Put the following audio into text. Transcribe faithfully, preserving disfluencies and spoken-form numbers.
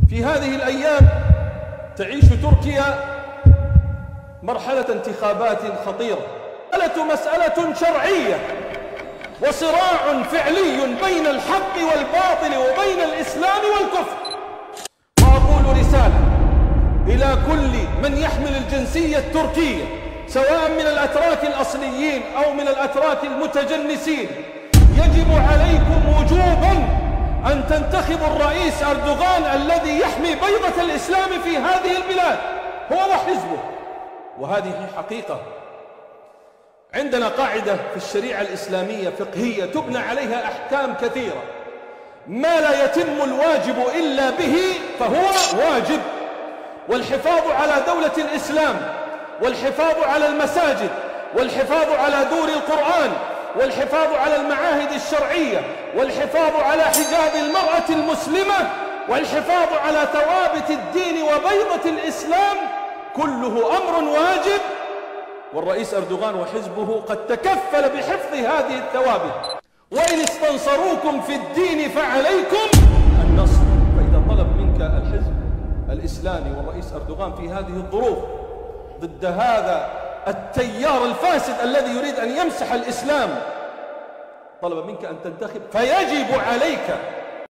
في هذه الأيام تعيش تركيا مرحلة انتخابات خطيرة، مسألة شرعية وصراع فعلي بين الحق والباطل وبين الإسلام والكفر. وأقول رسالة إلى كل من يحمل الجنسية التركية سواء من الأتراك الأصليين أو من الأتراك المتجنسين: يجب عليكم وجوبا أن تنتخبوا الرئيس أردوغان الذي يحمي بيضة الإسلام في هذه البلاد، هو وحزبه. وهذه حقيقة. عندنا قاعدة في الشريعة الإسلامية فقهية تبنى عليها أحكام كثيرة: ما لا يتم الواجب إلا به فهو واجب. والحفاظ على دولة الإسلام، والحفاظ على المساجد، والحفاظ على دور القرآن، والحفاظ على المعاهد الشرعية، والحفاظ على حجاب المرأة المسلمة، والحفاظ على ثوابت الدين وبيضة الإسلام كله أمر واجب. والرئيس أردوغان وحزبه قد تكفل بحفظ هذه الثوابت. وإن استنصروكم في الدين فعليكم النصر. فإذا طلب منك الحزب الإسلامي والرئيس أردوغان في هذه الظروف ضد هذا التيار الفاسد الذي يريد أن يمسح الإسلام، طلب منك أن تنتخب، فيجب عليك